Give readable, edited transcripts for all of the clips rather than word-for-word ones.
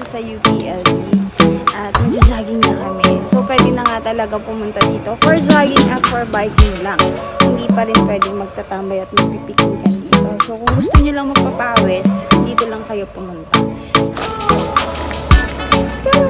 sa UPLB at magja-jogging na kami. So, pwede na nga talaga pumunta dito for jogging at for biking lang. Hindi pa rin pwedeng magtatambay at magpipiknikan dito. So, kung gusto nyo lang magpapawis, dito lang kayo pumunta. Let's go!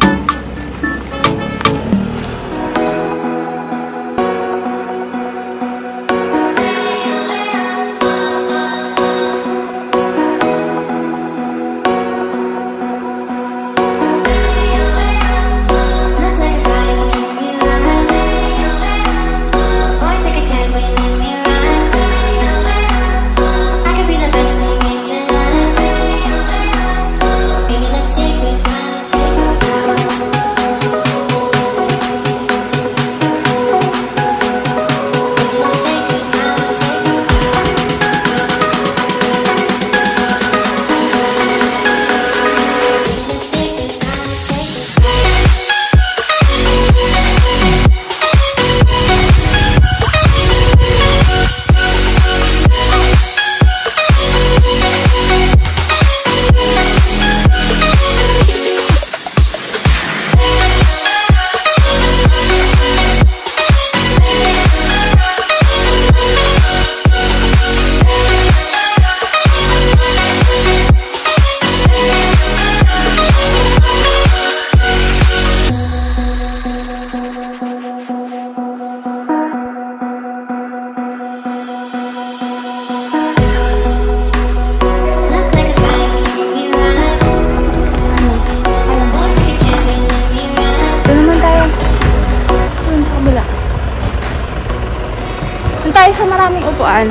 Tayo sa maraming upuan.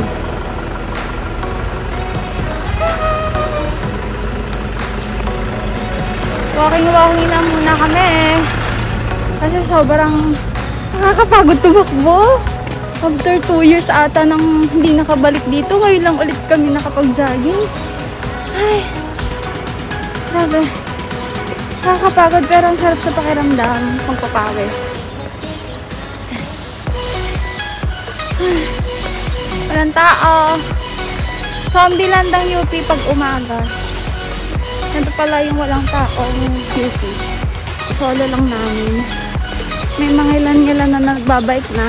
Walking na muna kami. Kasi sobrang nakakapagod tumakbo. After 2 years ata nang hindi nakabalik dito, ngayon lang ulit kami nakapag-jogging. Ay, grabe. Nakakapagod pero ang sarap sa pakiramdam pagpapawis. Walang tao. Zombie land ang UP pag umaga. Ito pala yung walang tao ng UP. Solo lang namin. May mga ilan-ilan na nagbabike na.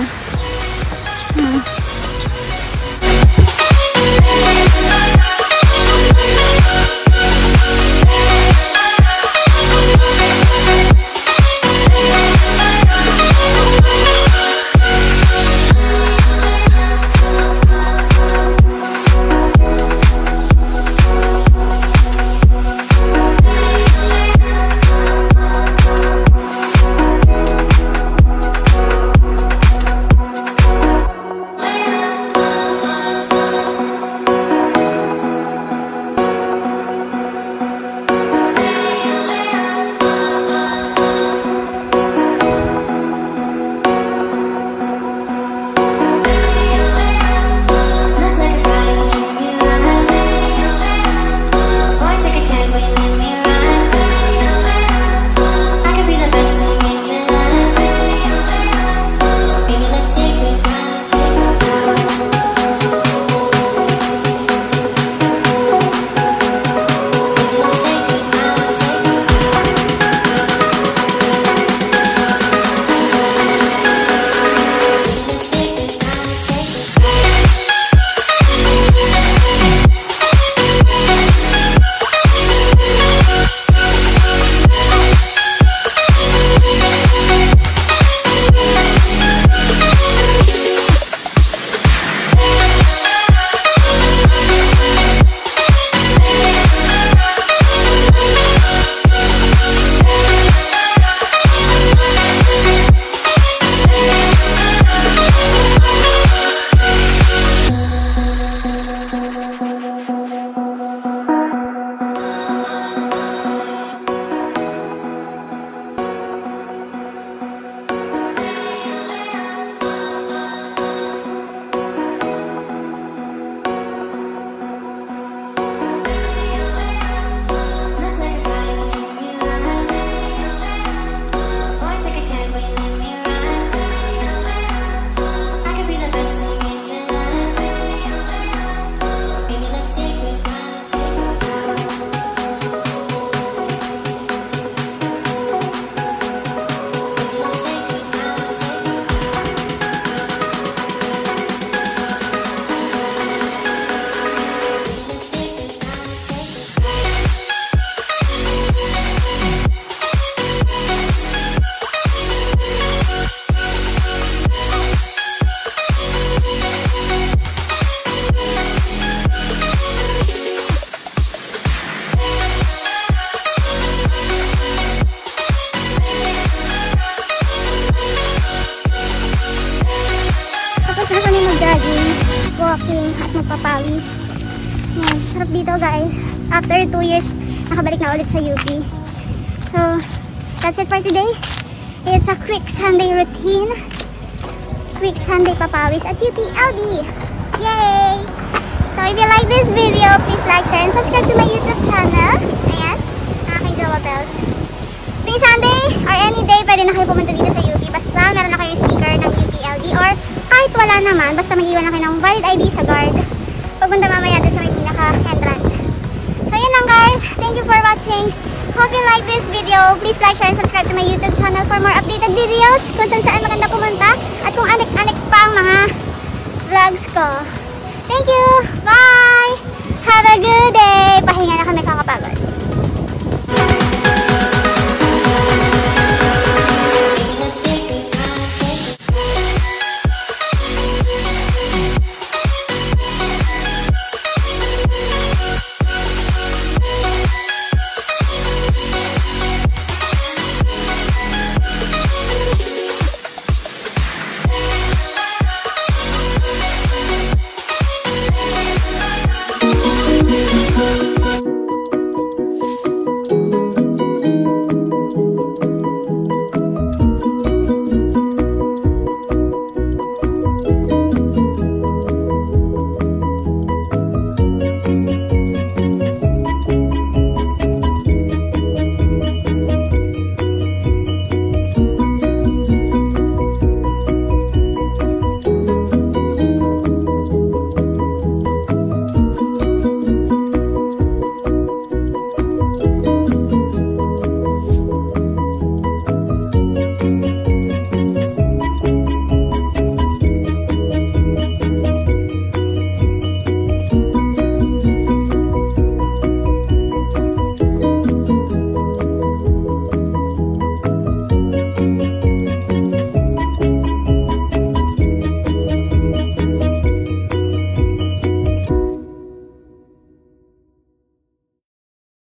magpapawis. Yan, sarap dito guys. After 2 years, nakabalik na ulit sa UP. So, that's it for today. It's a quick Sunday routine. Quick Sunday papawis at UPLB. Yay! So, if you like this video, please like, share, and subscribe to my YouTube channel. Ayan, aking Jowa Bells. Tuwing Sunday or any day, pwede na kayo pumunta dito sa UP. Basta meron na kayong sticker ng UPLB or kahit wala naman, basta mag-iwan na kayo ng valid ID sa guard. Pagpunta mamaya doon sa may pinaka-entrance. So, yun lang guys. Thank you for watching. Hope you like this video. Please like, share, and subscribe to my YouTube channel for more updated videos kung saan maganda pumunta at kung anik-anik pa ang mga vlogs ko. Thank you! Bye! Have a good day! Pahinga na kami